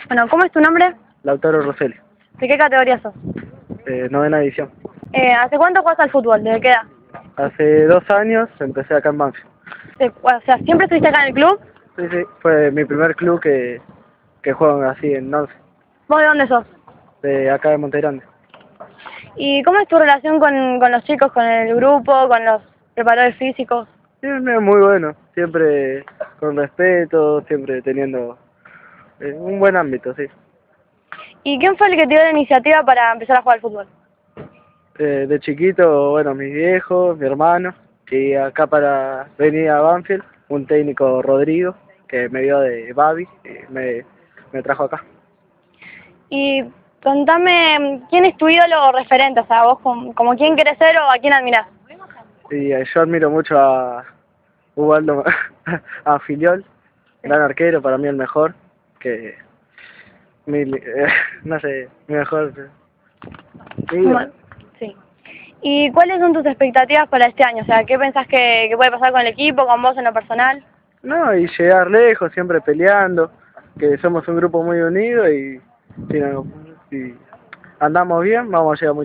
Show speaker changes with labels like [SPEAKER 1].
[SPEAKER 1] Bueno, ¿cómo es tu nombre?
[SPEAKER 2] Lautaro Rosselli,
[SPEAKER 1] ¿De qué categoría sos?
[SPEAKER 2] novena edición.
[SPEAKER 1] ¿Hace cuánto juegas al fútbol? ¿Desde qué edad?
[SPEAKER 2] Hace 2 años empecé acá en Banfield.
[SPEAKER 1] O sea, ¿siempre estuviste acá en el club?
[SPEAKER 2] Sí, sí, fue mi primer club que juegan así en 11,
[SPEAKER 1] ¿Vos de dónde sos?
[SPEAKER 2] de acá de Montegrande.
[SPEAKER 1] ¿Y cómo es tu relación con los chicos, con el grupo, con los preparadores físicos?
[SPEAKER 2] Sí, es muy bueno, siempre con respeto, siempre teniendo un buen ámbito, sí.
[SPEAKER 1] ¿Y quién fue el que te dio la iniciativa para empezar a jugar al fútbol?
[SPEAKER 2] De chiquito, bueno, mis viejos, mi hermano, y acá para venir a Banfield, un técnico Rodrigo, que me vio de Babi, y me trajo acá.
[SPEAKER 1] Y contame, ¿quién es tu ídolo o referente? O sea, vos como quién querés ser o a quién admirás.
[SPEAKER 2] Y yo admiro mucho a Ubaldo, a Filiol, gran arquero, para mí el mejor, que no sé, mi mejor.
[SPEAKER 1] Bueno, sí. ¿Y cuáles son tus expectativas para este año? O sea, ¿qué pensás que puede pasar con el equipo, con vos en lo personal?
[SPEAKER 2] No, y llegar lejos, siempre peleando, que somos un grupo muy unido y si andamos bien, vamos a llegar muy